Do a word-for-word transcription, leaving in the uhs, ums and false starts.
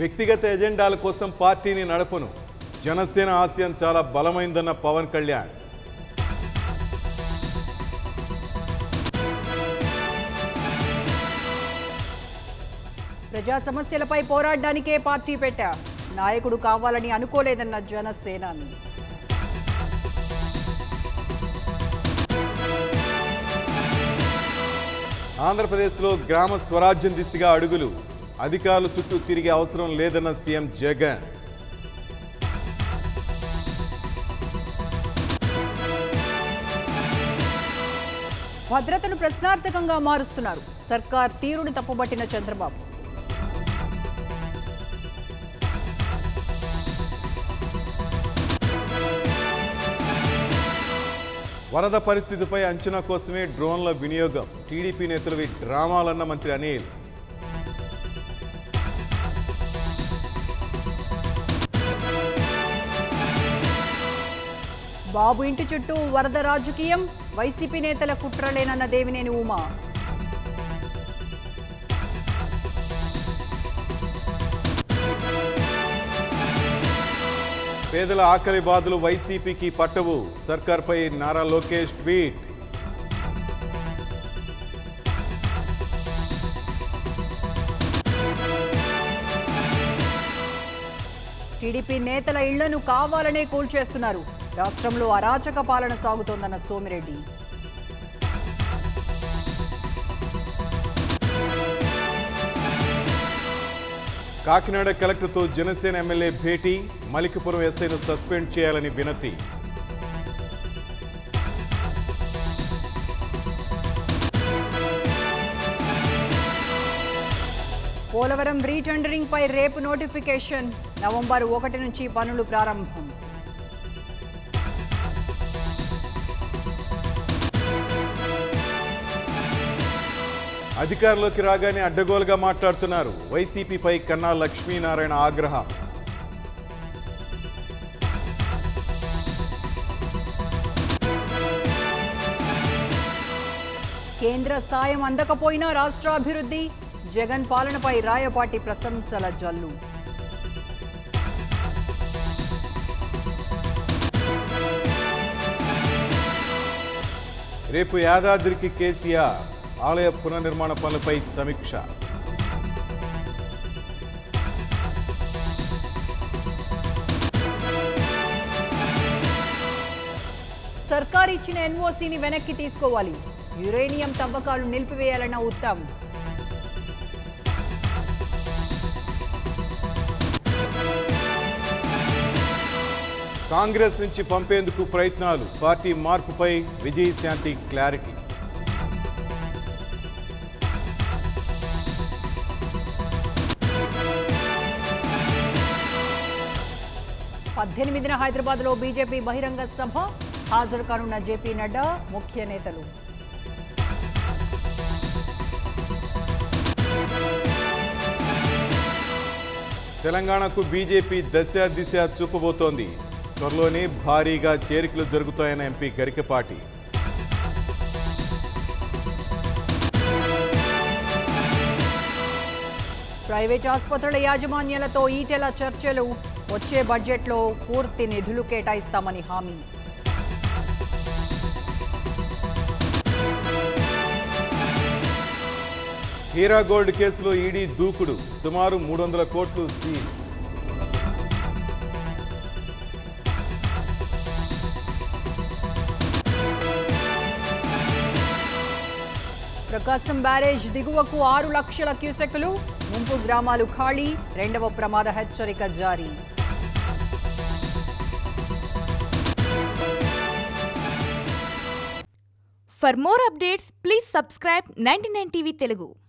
వ్యక్తిగత ఎజెండాల కోసం పార్టీని నడపను. జనసేన ఆశయం చాలా బలమైందన్న పవన్ కళ్యాణ్. ప్రజా సమస్యలపై పోరాడడానికే పార్టీ పెట్టా. నాయకుడు కావాలని అనుకోలేదన్న జనసేన. ఆంధ్రప్రదేశ్లో గ్రామ స్వరాజ్యం దిశగా అడుగులు. అధికారులు చుట్టూ తిరిగే అవసరం లేదన్న సీఎం జగన్. భద్రతను ప్రశ్నార్థకంగా మారుస్తున్నారు. సర్కార్ తీరుని తప్పుబట్టిన చంద్రబాబు. వరద పరిస్థితిపై అంచనా కోసమే డ్రోన్ల వినియోగం. టీడీపీ నేతలవి డ్రామాలన్న మంత్రి అనిల్. బాబు ఇంటి చుట్టూ వరద రాజకీయం. వైసీపీ నేతల కుట్రలేనన్న దేవినేని ఉమా. పేదల ఆకలి బాధలు వైసీపీకి పట్టవు. సర్కార్పై నారా లోకేష్ ట్వీట్. టీడీపీ నేతల ఇళ్లను కావాలనే కూల్చేస్తున్నారు. రాష్ట్రంలో అరాచక పాలన సాగుతోందన్న సోమిరెడ్డి. కాకినాడ కలెక్టర్తో జనసేన ఎమ్మెల్యే భేటీ. మలికిపురం ఎస్ఐను సస్పెండ్ చేయాలని వినతి. పోలవరం రీటెండరింగ్ పై రేపు నోటిఫికేషన్. నవంబర్ ఒకటి నుంచి పనులు ప్రారంభం. అధికారంలోకి రాగానే అడ్డగోలుగా మాట్లాడుతున్నారు. వైసీపీపై కన్నా లక్ష్మీనారాయణ ఆగ్రహం. కేంద్ర సాయం అందకపోయినా రాష్ట్రాభివృద్ధి. జగన్ పాలనపై రాయపాటి ప్రశంసల జల్లు. రేపు యాదాద్రికి కేసీఆర్. ఆలయ పునర్నిర్మాణ పనులపై సమీక్ష. సర్కార్ ఇచ్చిన ఎన్ఓసీని వెనక్కి తీసుకోవాలి. యురేనియం తవ్వకాలు నిలిపివేయాలన్న ఉత్తమ్. కాంగ్రెస్ నుంచి పంపేందుకు ప్రయత్నాలు. పార్టీ మార్పుపై విజయశాంతి క్లారిటీ. పద్దెనిమిదిన హైదరాబాద్లో బీజేపీ బహిరంగ సభ. హాజరు కానున్న జేపీ నడ్డా, ముఖ్య నేతలు. తెలంగాణకు బీజేపీ దశ దిశ చూపబోతోంది. త్వరలోనే భారీగా చేరికలు జరుగుతాయన్న ఎంపీ గరికపాటి. ప్రైవేట్ ఆసుపత్రుల యాజమాన్యాలతో ఈటెల చర్చలు. వచ్చే బడ్జెట్లో పూర్తి నిధులు కేటాయిస్తామని హామీ. హీరా గోల్డ్ కేసులో ఈడీ దూకుడు. సుమారు మూడు వందల కోట్లు సీజ్. ప్రకాశం బ్యారేజ్ దిగువకు ఆరు లక్షల క్యూసెక్కులు. ముంపు గ్రామాలు ఖాళీ. రెండవ ప్రమాద హెచ్చరిక జారీ. For more updates, please subscribe ninety-nine T V Telugu.